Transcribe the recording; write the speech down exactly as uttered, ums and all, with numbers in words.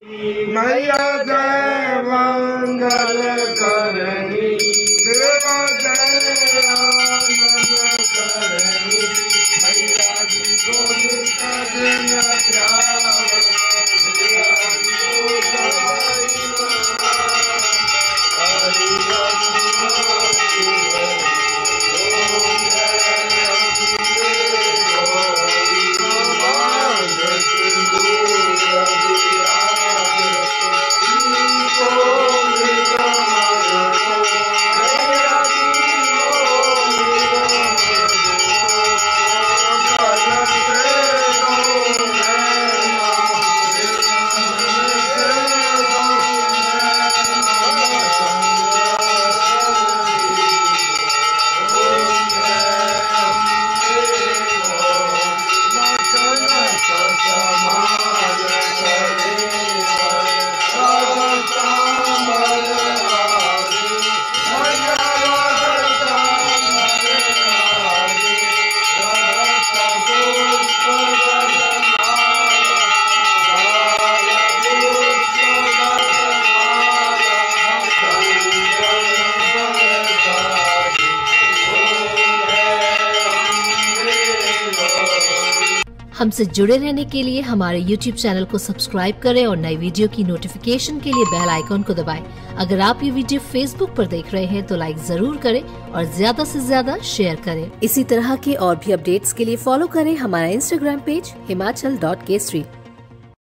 मैया जय मंगल करनी, देवा जय आनंद करनी, मैया जी को नित दिन ध्यान, मैया जी को सदाई हरि हमसे जुड़े रहने के लिए हमारे यूट्यूब चैनल को सब्सक्राइब करें और नई वीडियो की नोटिफिकेशन के लिए बेल आइकॉन को दबाएं। अगर आप ये वीडियो फेसबुक पर देख रहे हैं तो लाइक जरूर करें और ज्यादा से ज्यादा शेयर करें। इसी तरह के और भी अपडेट्स के लिए फॉलो करें हमारा Instagram page Himachal dot Kesari.